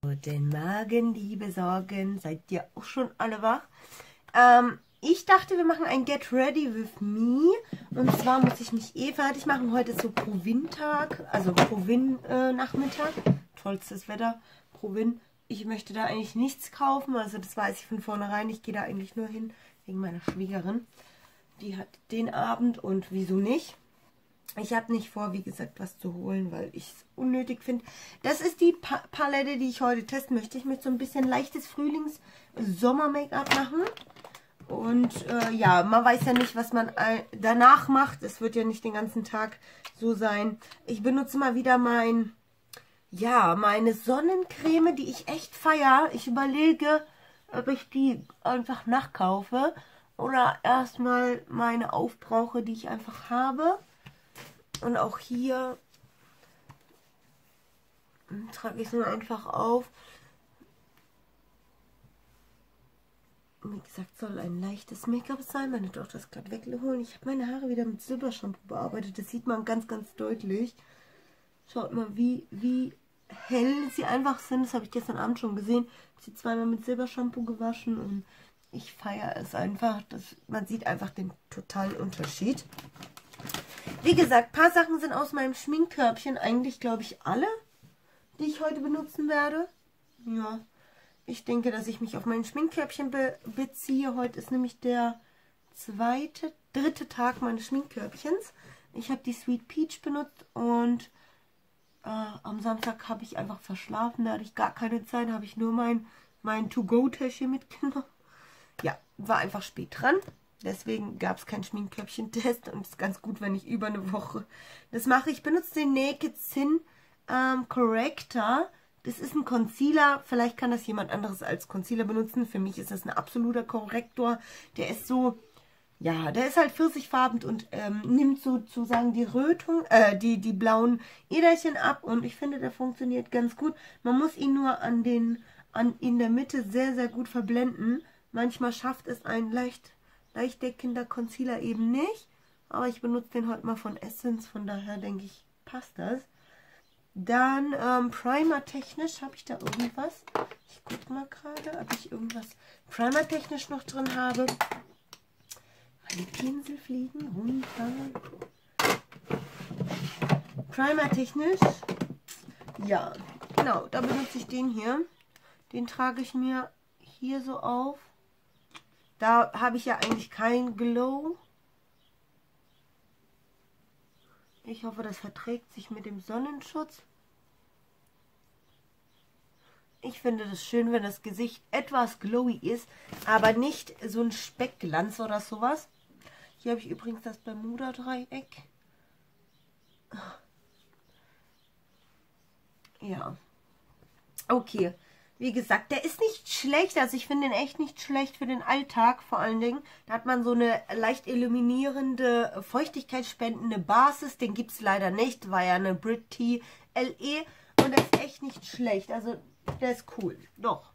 Guten Morgen, liebe Sorgen. Seid ihr auch schon alle wach? Ich dachte, wir machen ein Get Ready with Me. Und zwar muss ich mich fertig machen. Heute ist so Provin-Tag, also Provin-Nachmittag. Tollstes Wetter, Provin. Ich möchte da eigentlich nichts kaufen. Also das weiß ich von vornherein. Ich gehe da eigentlich nur hin wegen meiner Schwiegerin. Die hat den Abend und wieso nicht? Ich habe nicht vor, wie gesagt, was zu holen, weil ich es unnötig finde. Das ist die Palette, die ich heute testen möchte. Ich möchte so ein bisschen leichtes Frühlings-Sommer-Make-up machen. Und ja, man weiß ja nicht, was man danach macht. Es wird ja nicht den ganzen Tag so sein. Ich benutze mal wieder meine Sonnencreme, die ich echt feiere. Ich überlege, ob ich die einfach nachkaufe oder erstmal meine aufbrauche, die ich einfach habe. Und auch hier trage ich es nur einfach auf. Wie gesagt, soll ein leichtes Make-up sein. Meine Tochter ist gerade weggeholt. Ich habe meine Haare wieder mit Silbershampoo bearbeitet. Das sieht man ganz, ganz deutlich. Schaut mal, wie hell sie einfach sind. Das habe ich gestern Abend schon gesehen. Ich habe sie zweimal mit Silbershampoo gewaschen und ich feiere es einfach. Man sieht einfach den totalen Unterschied. Wie gesagt, ein paar Sachen sind aus meinem Schminkkörbchen. Eigentlich, glaube ich, alle, die ich heute benutzen werde. Ja, ich denke, dass ich mich auf mein Schminkkörbchen beziehe. Heute ist nämlich der dritte Tag meines Schminkkörbchens. Ich habe die Sweet Peach benutzt und am Samstag habe ich einfach verschlafen. Da hatte ich gar keine Zeit, habe ich nur mein To-Go-Täschchen mitgenommen. Ja, war einfach spät dran. Deswegen gab es keinen Schminkkörbchen-Test und es ist ganz gut, wenn ich über eine Woche das mache. Ich benutze den Naked Sin Corrector. Das ist ein Concealer. Vielleicht kann das jemand anderes als Concealer benutzen. Für mich ist das ein absoluter Korrektor. Der ist so, ja, der ist halt pfirsichfarben und nimmt sozusagen die Rötung, die blauen Äderchen ab. Und ich finde, der funktioniert ganz gut. Man muss ihn nur in der Mitte sehr, sehr gut verblenden. Manchmal schafft es ein leicht deckender Concealer eben nicht. Aber ich benutze den heute mal von Essence. Von daher denke ich, passt das. Dann Primer-technisch habe ich da irgendwas. Ich gucke mal gerade, ob ich irgendwas Primer-technisch noch drin habe. Meine Pinsel fliegen runter. Primer-technisch. Ja, genau. Da benutze ich den hier. Den trage ich mir hier so auf. Da habe ich ja eigentlich kein Glow. Ich hoffe, das verträgt sich mit dem Sonnenschutz. Ich finde das schön, wenn das Gesicht etwas glowy ist, aber nicht so ein Speckglanz oder sowas. Hier habe ich übrigens das Bermuda-Dreieck. Ja. Okay. Wie gesagt, der ist nicht schlecht, also ich finde den echt nicht schlecht für den Alltag vor allen Dingen. Da hat man so eine leicht illuminierende, feuchtigkeitsspendende Basis. Den gibt es leider nicht, war ja eine Brit T LE und der ist echt nicht schlecht. Also der ist cool, doch.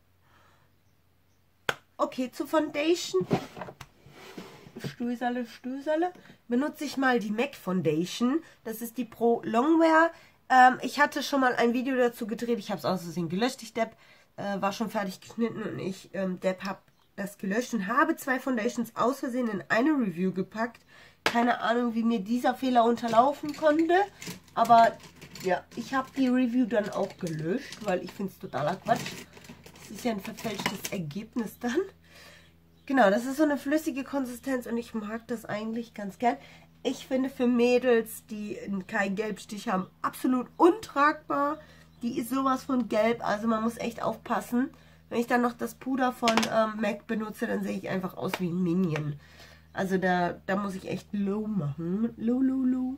Okay, zu Foundation. Stößerle. Benutze ich mal die MAC Foundation. Das ist die Pro Longwear. Ich hatte schon mal ein Video dazu gedreht. Ich habe es aus Versehen gelöscht. Ich war schon fertig geschnitten und ich, habe das gelöscht und habe 2 Foundations aus Versehen in eine Review gepackt. Keine Ahnung, wie mir dieser Fehler unterlaufen konnte. Aber ja, ich habe die Review dann auch gelöscht, weil ich finde es totaler Quatsch. Das ist ja ein verfälschtes Ergebnis dann. Genau, das ist so eine flüssige Konsistenz und ich mag das eigentlich ganz gern. Ich finde für Mädels, die keinen Gelbstich haben, absolut untragbar. Die ist sowas von gelb, also man muss echt aufpassen. Wenn ich dann noch das Puder von MAC benutze, dann sehe ich einfach aus wie ein Minion. Also da muss ich echt low machen. Lonely,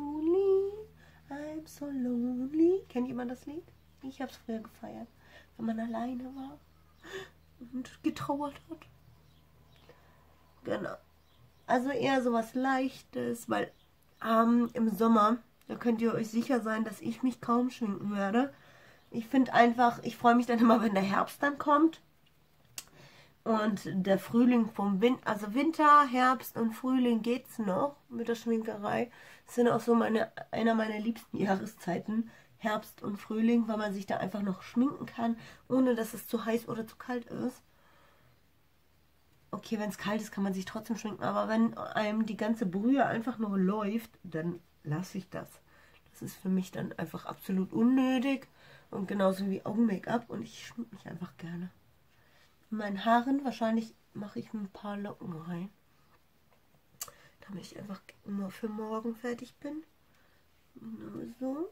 I'm so lonely. Kennt jemand das Lied? Ich habe es früher gefeiert, wenn man alleine war und getrauert hat. Genau. Also eher sowas Leichtes, weil im Sommer, da könnt ihr euch sicher sein, dass ich mich kaum schminken werde. Ich finde einfach, ich freue mich dann immer, wenn der Herbst dann kommt. Und der Frühling vom Winter, also Winter, Herbst und Frühling geht's noch mit der Schminkerei. Das sind auch so einer meiner liebsten Jahreszeiten. Herbst und Frühling, weil man sich da einfach noch schminken kann, ohne dass es zu heiß oder zu kalt ist. Okay, wenn es kalt ist, kann man sich trotzdem schminken, aber wenn einem die ganze Brühe einfach nur läuft, dann lasse ich das. Das ist für mich dann einfach absolut unnötig und genauso wie Augen-Make-up und ich schminke mich einfach gerne. In meinen Haaren wahrscheinlich mache ich ein paar Locken rein, damit ich einfach immer für morgen fertig bin. So.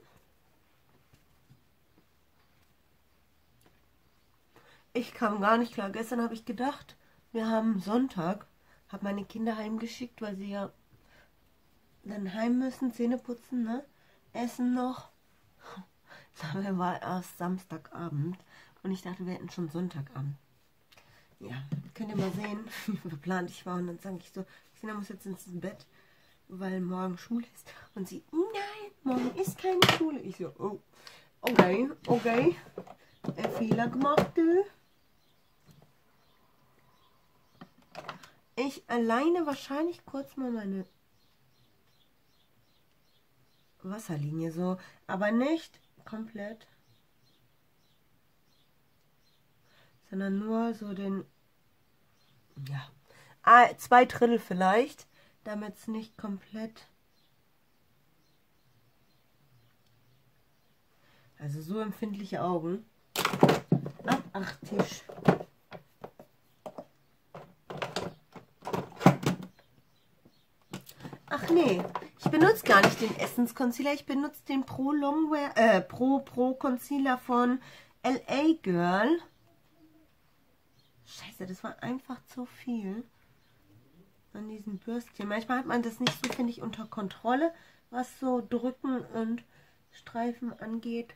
Ich kam gar nicht klar. Gestern habe ich gedacht, wir haben Sonntag, habe meine Kinder heimgeschickt, weil sie ja dann heim müssen, Zähne putzen, ne? Essen noch. Dann war erst Samstagabend und ich dachte, wir hätten schon Sonntagabend. Ja, könnt ihr mal sehen, wie verplant ich war. Und dann sage ich so, Xenia muss jetzt ins Bett, weil morgen Schule ist. Und sie, nein, morgen ist keine Schule. Ich so, oh, okay, okay. Fehler gemacht, du. Ich alleine wahrscheinlich kurz mal meine Wasserlinie so, aber nicht komplett, sondern nur so den, ja, 2/3 vielleicht, damit es nicht komplett, also so empfindliche Augen, abartig. Ach nee, ich benutze gar nicht den Essence Concealer, ich benutze den Pro Longwear, Pro Concealer von LA Girl. Scheiße, das war einfach zu viel an diesen Bürstchen. Manchmal hat man das nicht so, finde ich, unter Kontrolle, was so Drücken und Streifen angeht.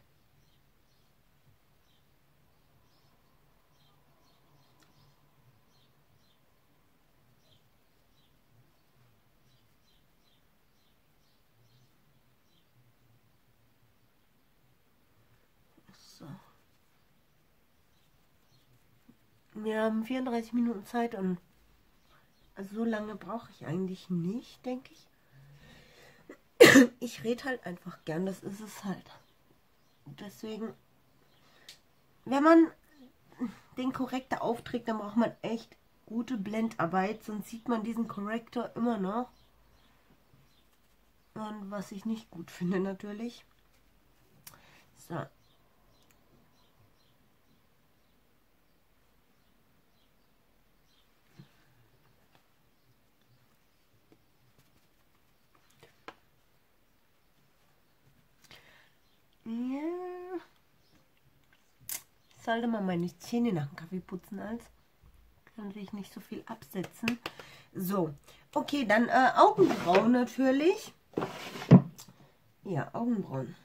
So. Wir haben 34 Minuten Zeit und also so lange brauche ich eigentlich nicht, denke ich. Ich rede halt einfach gern, das ist es halt. Deswegen, wenn man den Korrektor aufträgt, dann braucht man echt gute Blendarbeit, sonst sieht man diesen Korrektor immer noch. Und was ich nicht gut finde natürlich. So. Ja. Ich sollte mal meine Zähne nach dem Kaffee putzen, als kann sich nicht so viel absetzen. So, okay, dann Augenbrauen natürlich. Ja, Augenbrauen.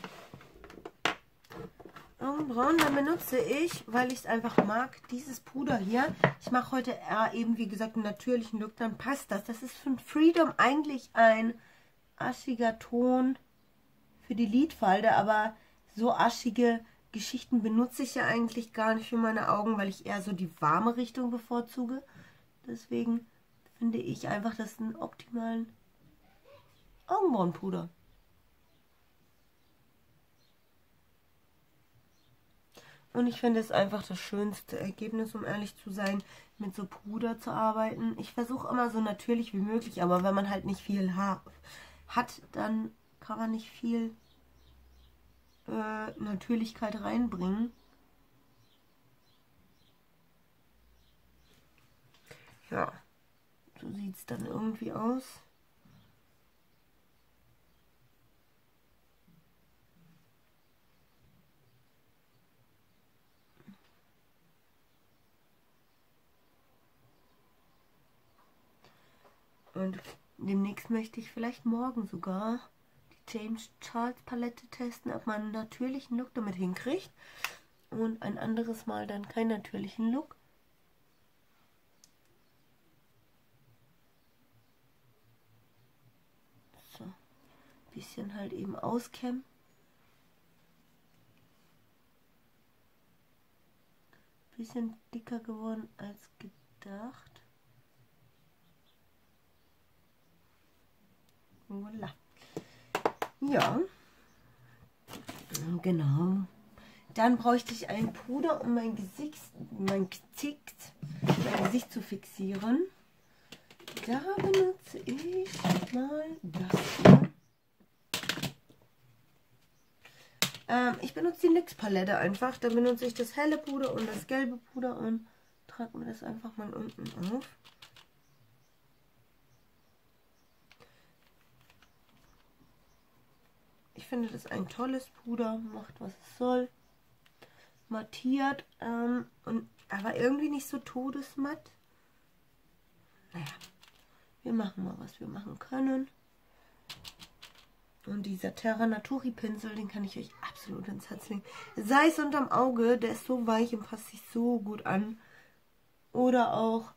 Augenbrauen, dann benutze ich, weil ich es einfach mag, dieses Puder hier. Ich mache heute eben, wie gesagt, einen natürlichen Look, dann passt das. Das ist von Freedom eigentlich ein aschiger Ton für die Lidfalte, aber so aschige Geschichten benutze ich ja eigentlich gar nicht für meine Augen, weil ich eher so die warme Richtung bevorzuge. Deswegen finde ich einfach das einen optimalen Augenbrauenpuder. Und ich finde es einfach das schönste Ergebnis, um ehrlich zu sein, mit so Puder zu arbeiten. Ich versuche immer so natürlich wie möglich, aber wenn man halt nicht viel Haar hat, dann kann man nicht viel Natürlichkeit reinbringen. Ja, so sieht es dann irgendwie aus. Und demnächst möchte ich vielleicht morgen sogar die James Charles Palette testen, ob man einen natürlichen Look damit hinkriegt. Und ein anderes Mal dann keinen natürlichen Look. So, bisschen halt eben auskämmen. Bisschen dicker geworden als gedacht. Voilà. Ja. Genau. Dann bräuchte ich ein Puder, um mein Gesicht zu fixieren. Da benutze ich mal das hier. Ich benutze die NYX Palette einfach. Da benutze ich das helle Puder und das gelbe Puder und trage mir das einfach mal unten auf. Ich finde das ein tolles Puder, macht was es soll. Mattiert, aber irgendwie nicht so todesmatt. Naja, wir machen mal, was wir machen können. Und dieser Terra Naturi Pinsel, den kann ich euch absolut ins Herz legen. Sei es unterm Auge, der ist so weich und passt sich so gut an. Oder auch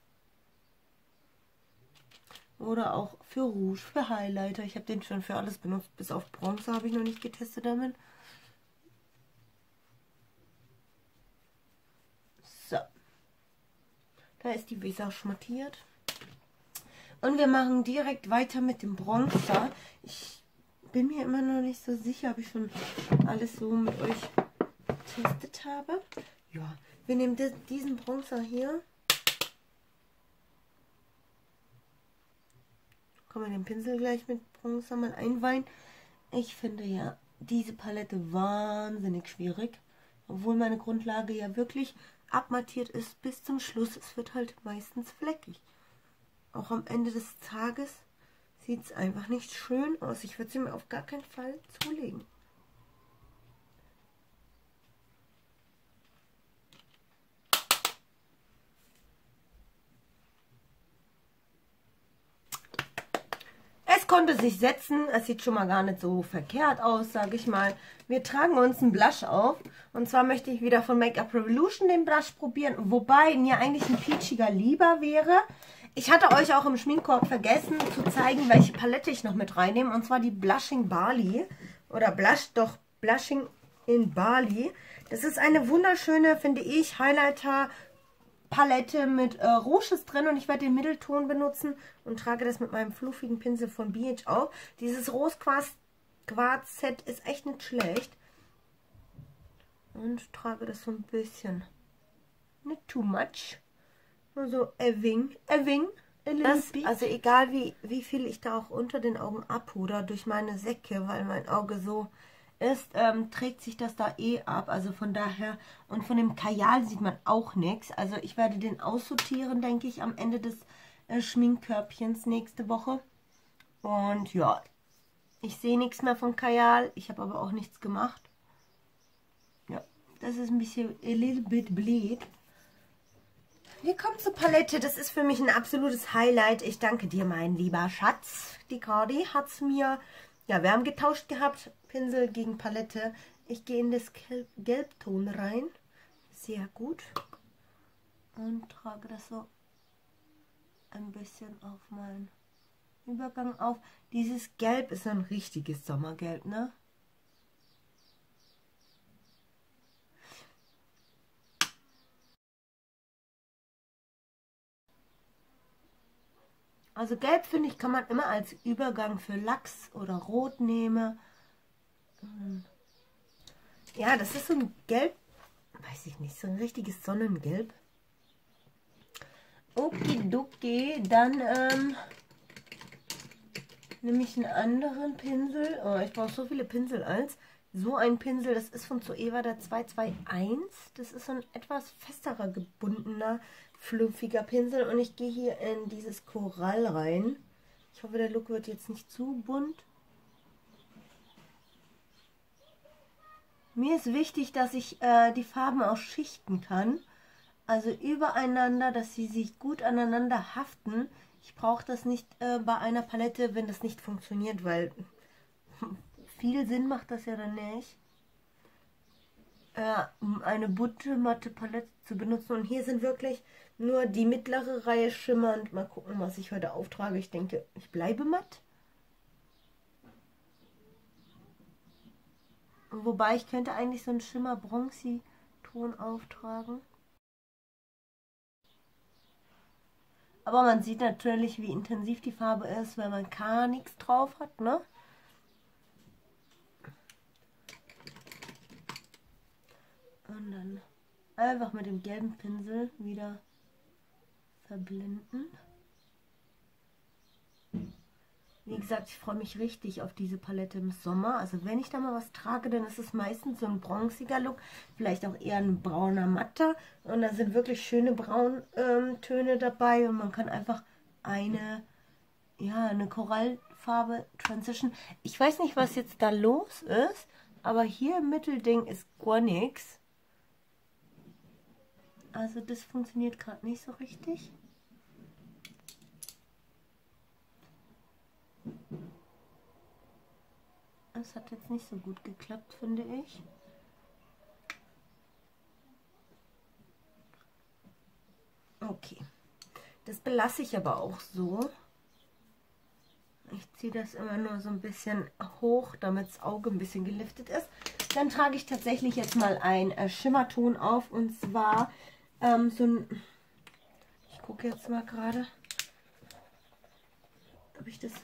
für Rouge, für Highlighter. Ich habe den schon für alles benutzt, bis auf Bronze habe ich noch nicht getestet damit. So. Da ist die Visage mattiert. Und wir machen direkt weiter mit dem Bronzer. Ich bin mir immer noch nicht so sicher, ob ich schon alles so mit euch getestet habe. Ja, wir nehmen diesen Bronzer hier. Kann man den Pinsel gleich mit Bronzer mal einweihen. Ich finde ja diese Palette wahnsinnig schwierig. Obwohl meine Grundlage ja wirklich abmattiert ist bis zum Schluss. Es wird halt meistens fleckig. Auch am Ende des Tages sieht es einfach nicht schön aus. Ich würde sie mir auf gar keinen Fall zulegen. Es konnte sich setzen. Es sieht schon mal gar nicht so verkehrt aus, sage ich mal. Wir tragen uns einen Blush auf. Und zwar möchte ich wieder von Make-up Revolution den Blush probieren. Wobei mir eigentlich ein peachiger lieber wäre. Ich hatte euch auch im Schminkkorb vergessen zu zeigen, welche Palette ich noch mit reinnehme. Und zwar die Blushing Bali. Oder Blushing in Bali. Das ist eine wunderschöne, finde ich, Highlighter-Palette mit Rouges drin. Und ich werde den Mittelton benutzen und trage das mit meinem fluffigen Pinsel von BH auf. Dieses Rose-Quarz-Set ist echt nicht schlecht. Und trage das so ein bisschen. Nicht too much. Nur so Ewing. Also egal wie viel ich da auch unter den Augen abpuder durch meine Säcke, weil mein Auge so ist, trägt sich das da eh ab. Also von daher, und von dem Kajal sieht man auch nichts. Also ich werde den aussortieren, denke ich, am Ende des Schminkkörbchens nächste Woche. Und ja, ich sehe nichts mehr von Kajal. Ich habe aber auch nichts gemacht. Ja, das ist ein bisschen a little bit bleed. Wir kommen zur Palette. Das ist für mich ein absolutes Highlight. Ich danke dir, mein lieber Schatz. Die Cardi hat es mir... Ja, wir haben getauscht gehabt. Pinsel gegen Palette. Ich gehe in das Gelbton rein. Sehr gut. Und trage das so ein bisschen auf meinen Übergang auf. Dieses Gelb ist ein richtiges Sommergelb, ne? Also Gelb, finde ich, kann man immer als Übergang für Lachs oder Rot nehmen. Ja, das ist so ein Gelb, weiß ich nicht, so ein richtiges Sonnengelb. Okidoki, dann nehme ich einen anderen Pinsel. Oh, ich brauche so viele Pinsel als. So ein Pinsel, das ist von Zoeva der 221. Das ist so ein etwas festerer, gebundener, fluffiger Pinsel. Und ich gehe hier in dieses Korall rein. Ich hoffe, der Look wird jetzt nicht zu bunt. Mir ist wichtig, dass ich die Farben auch schichten kann. Also übereinander, dass sie sich gut aneinander haften. Ich brauche das nicht bei einer Palette, wenn das nicht funktioniert, weil viel Sinn macht das ja dann nicht, eine bunte, matte Palette zu benutzen. Und hier sind wirklich nur die mittlere Reihe schimmernd. Mal gucken, was ich heute auftrage. Ich denke, ich bleibe matt. Wobei, ich könnte eigentlich so einen Schimmer-Bronzy-Ton auftragen. Aber man sieht natürlich, wie intensiv die Farbe ist, wenn man gar nichts drauf hat, ne? Und dann einfach mit dem gelben Pinsel wieder verblenden. Wie gesagt, ich freue mich richtig auf diese Palette im Sommer. Also wenn ich da mal was trage, dann ist es meistens so ein bronziger Look. Vielleicht auch eher ein brauner Matter. Und da sind wirklich schöne Brauntöne dabei. Und man kann einfach eine Korallfarbe Transition. Ich weiß nicht, was jetzt da los ist. Aber hier im Mittelding ist gar nichts. Also das funktioniert gerade nicht so richtig. Das hat jetzt nicht so gut geklappt, finde ich. Okay. Das belasse ich aber auch so. Ich ziehe das immer nur so ein bisschen hoch, damit das Auge ein bisschen geliftet ist. Dann trage ich tatsächlich jetzt mal einen Schimmerton auf. Und zwar so ein... Ich gucke jetzt mal gerade, ob ich das...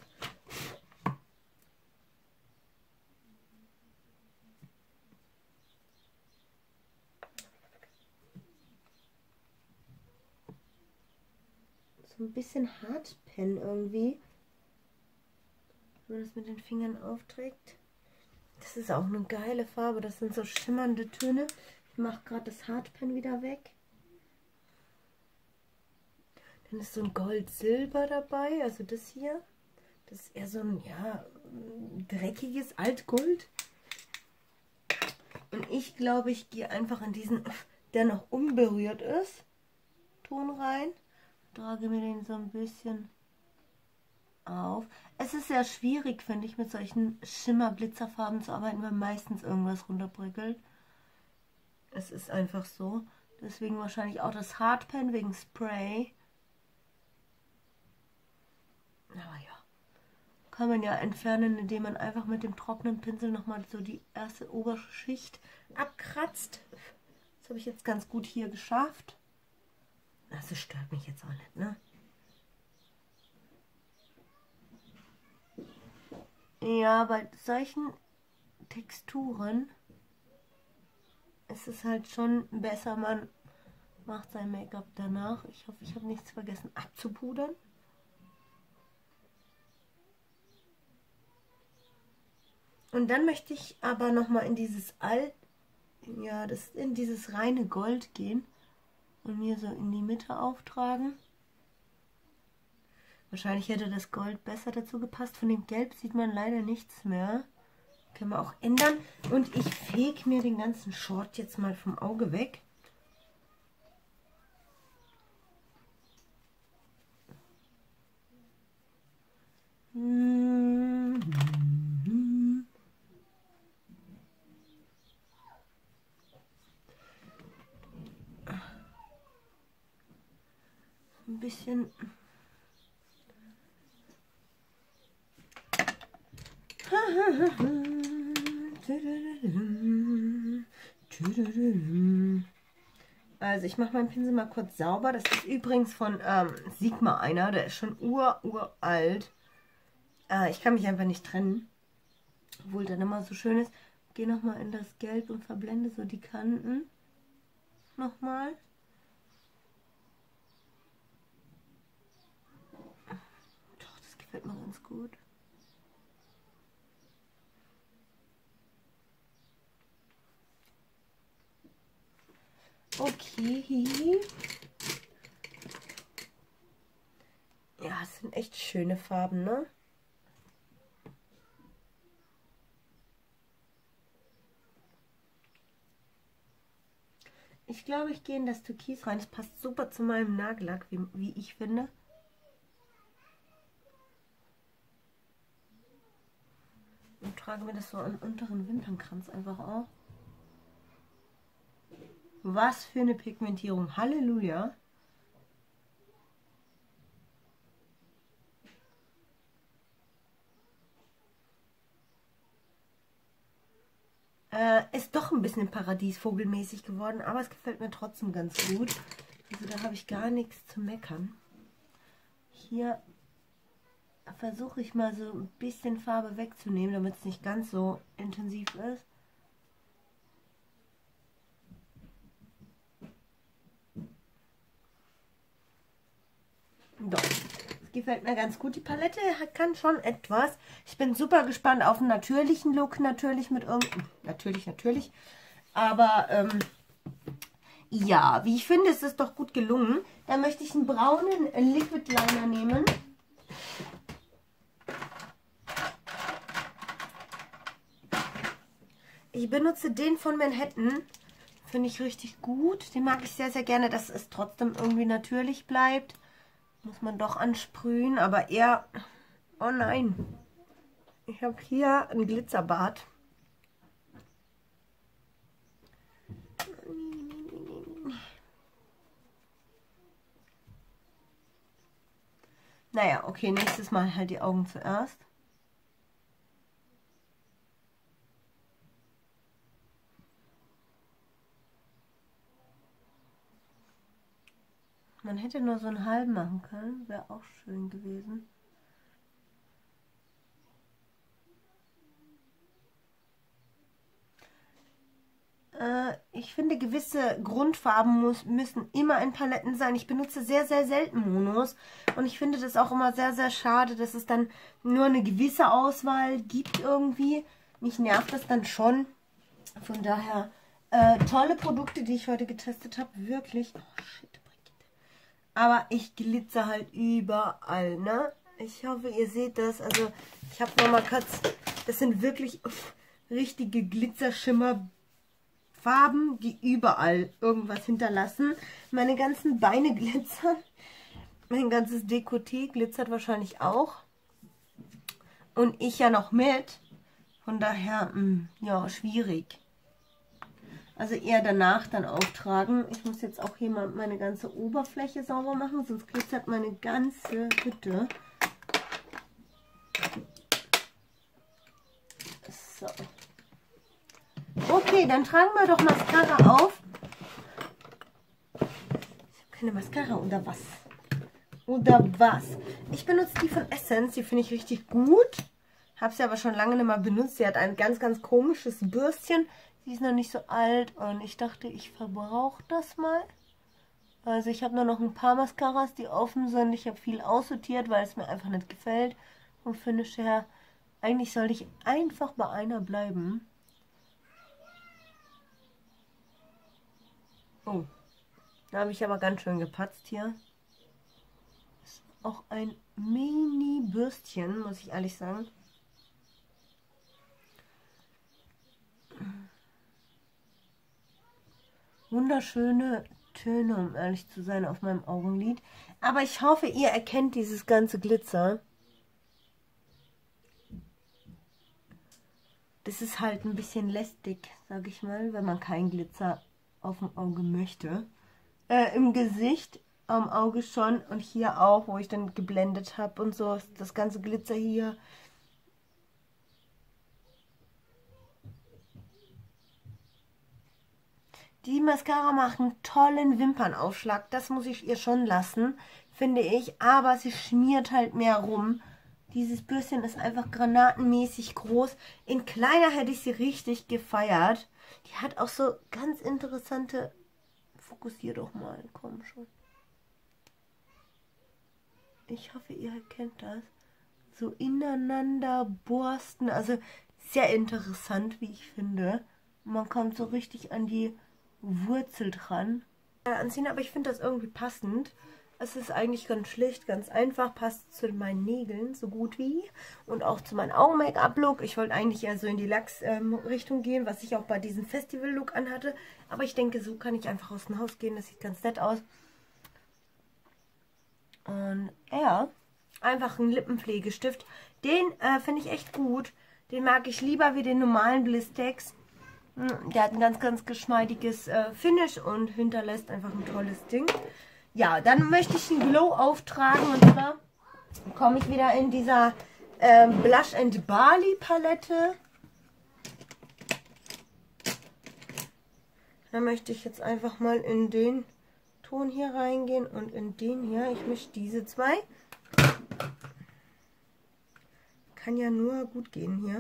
So ein bisschen Hardpen irgendwie. Wenn man das mit den Fingern aufträgt. Das ist auch eine geile Farbe. Das sind so schimmernde Töne. Ich mache gerade das Hardpen wieder weg. Dann ist so ein Gold-Silber dabei. Also das hier. Das ist eher so ein, ja, dreckiges Altgold. Und ich glaube, ich gehe einfach in diesen, der noch unberührt ist, Ton rein. Trage mir den so ein bisschen auf. Es ist sehr schwierig, finde ich, mit solchen Schimmer-Glitzerfarben zu arbeiten, weil meistens irgendwas runterbröckelt. Es ist einfach so. Deswegen wahrscheinlich auch das Hardpen wegen Spray. Aber ja, kann man ja entfernen, indem man einfach mit dem trockenen Pinsel nochmal so die erste Oberschicht abkratzt. Das habe ich jetzt ganz gut hier geschafft. Das stört mich jetzt auch nicht, ne? Ja, bei solchen Texturen ist es halt schon besser, man macht sein Make-up danach. Ich hoffe, ich habe nichts vergessen abzupudern. Und dann möchte ich aber nochmal in dieses in dieses reine Gold gehen und mir so in die Mitte auftragen. Wahrscheinlich hätte das Gold besser dazu gepasst. Von dem Gelb sieht man leider nichts mehr. Können wir auch ändern. Und ich fege mir den ganzen Short jetzt mal vom Auge weg. Ein bisschen... Also ich mache meinen Pinsel mal kurz sauber. Das ist übrigens von Sigma einer. Der ist schon uralt. Ich kann mich einfach nicht trennen. Obwohl der immer so schön ist. Gehe nochmal in das Gelb und verblende so die Kanten. Nochmal. Doch, das gefällt mir ganz gut. Okay. Ja, es sind echt schöne Farben, ne? Ich glaube, ich gehe in das Türkis rein. Das passt super zu meinem Nagellack, wie ich finde. Und trage mir das so am unteren Wimpernkranz einfach auf. Was für eine Pigmentierung. Halleluja. Ist doch ein bisschen paradiesvogelmäßig geworden, aber es gefällt mir trotzdem ganz gut. Also da habe ich gar nichts zu meckern. Hier versuche ich mal so ein bisschen Farbe wegzunehmen, damit es nicht ganz so intensiv ist. Gefällt mir ganz gut. Die Palette kann schon etwas. Ich bin super gespannt auf einen natürlichen Look. Natürlich mit irgendeinem... Natürlich. Aber ja, wie ich finde, ist es doch gut gelungen. Da möchte ich einen braunen Liquid Liner nehmen. Ich benutze den von Manhattan. Finde ich richtig gut. Den mag ich sehr, sehr gerne, dass es trotzdem irgendwie natürlich bleibt. Muss man doch ansprühen, aber eher... Oh nein. Ich habe hier ein Glitzerbad. Naja, okay, nächstes Mal halt die Augen zuerst. Man hätte nur so einen halben machen können, wäre auch schön gewesen. Ich finde, gewisse Grundfarben müssen immer in Paletten sein. Ich benutze sehr, sehr selten Monos. Und ich finde das auch immer sehr, sehr schade, dass es dann nur eine gewisse Auswahl gibt irgendwie. Mich nervt das dann schon. Von daher, tolle Produkte, die ich heute getestet habe. Wirklich. Oh, shit, Brigitte. Aber ich glitzer halt überall, ne? Ich hoffe, ihr seht das. Also, ich habe nochmal kurz... Das sind wirklich richtige Glitzerschimmer Farben, die überall irgendwas hinterlassen. Meine ganzen Beine glitzern. Mein ganzes Dekolleté glitzert wahrscheinlich auch. Und ich ja noch mit. Von daher, ja, schwierig. Also eher danach dann auftragen. Ich muss jetzt auch hier mal meine ganze Oberfläche sauber machen, sonst glitzert meine ganze Hütte. So. Okay, dann tragen wir doch Mascara auf. Ich habe keine Mascara, oder was? Oder was? Ich benutze die von Essence, die finde ich richtig gut. Habe sie aber schon lange nicht mehr benutzt. Sie hat ein ganz, ganz komisches Bürstchen. Sie ist noch nicht so alt und ich dachte, ich verbrauche das mal. Also ich habe nur noch ein paar Mascaras, die offen sind. Ich habe viel aussortiert, weil es mir einfach nicht gefällt. Vom Finish her. Eigentlich sollte ich einfach bei einer bleiben. Oh, da habe ich aber ganz schön gepatzt hier. Ist auch ein Mini-Bürstchen, muss ich ehrlich sagen. Wunderschöne Töne, um ehrlich zu sein, auf meinem Augenlid. Aber ich hoffe, ihr erkennt dieses ganze Glitzer. Das ist halt ein bisschen lästig, sag ich mal, wenn man keinen Glitzer auf dem Auge möchte. Im Gesicht, am Auge schon und hier auch, wo ich dann geblendet habe und so, das ganze Glitzer hier. Die Mascara macht einen tollen Wimpernaufschlag, das muss ich ihr schon lassen, finde ich, aber sie schmiert halt mehr rum. Dieses Bürstchen ist einfach granatenmäßig groß. In kleiner hätte ich sie richtig gefeiert. Die hat auch so ganz interessante... Fokussier doch mal, komm schon. Ich hoffe, ihr erkennt das. So ineinander borsten. Also sehr interessant, wie ich finde. Man kommt so richtig an die Wurzel dran. Anziehen, aber ich finde das irgendwie passend. Es ist eigentlich ganz schlicht, ganz einfach, passt zu meinen Nägeln so gut wie und auch zu meinem Augen-Make-up-Look. Ich wollte eigentlich eher so in die Lachs-Richtung gehen, was ich auch bei diesem Festival-Look anhatte. Aber ich denke, so kann ich einfach aus dem Haus gehen. Das sieht ganz nett aus. Und ja, einfach ein Lippenpflegestift. Den finde ich echt gut. Den mag ich lieber wie den normalen Blistex. Der hat ein ganz, ganz geschmeidiges Finish und hinterlässt einfach ein tolles Ding. Ja, dann möchte ich einen Glow auftragen und zwar komme ich wieder in dieser Blush and Barley Palette. Da möchte ich jetzt einfach mal in den Ton hier reingehen und in den hier. Ich mische diese zwei. Kann ja nur gut gehen hier.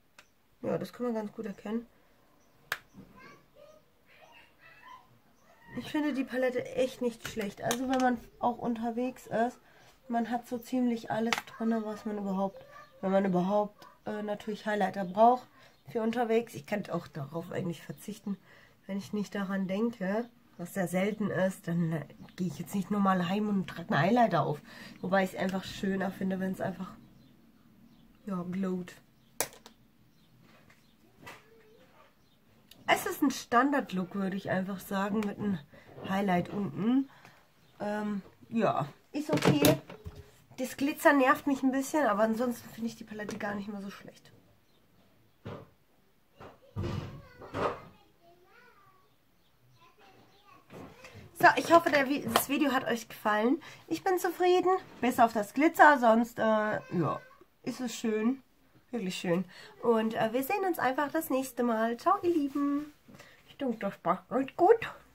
Ja, das kann man ganz gut erkennen. Ich finde die Palette echt nicht schlecht. Also wenn man auch unterwegs ist, man hat so ziemlich alles drin, was man überhaupt, wenn man überhaupt natürlich Highlighter braucht für unterwegs. Ich kann auch darauf eigentlich verzichten, wenn ich nicht daran denke, was sehr selten ist, dann gehe ich jetzt nicht normal heim und trage einen Highlighter auf. Wobei ich es einfach schöner finde, wenn es einfach, ja, glowt. Es ist ein Standard-Look, würde ich einfach sagen, mit einem Highlight unten. Ja, ist okay. Das Glitzer nervt mich ein bisschen, aber ansonsten finde ich die Palette gar nicht mehr so schlecht. So, ich hoffe, das Video hat euch gefallen. Ich bin zufrieden, bis auf das Glitzer, sonst, ja, ist es schön. Wirklich schön. Und wir sehen uns einfach das nächste Mal. Ciao, ihr Lieben. Ich denke, das passt ganz gut.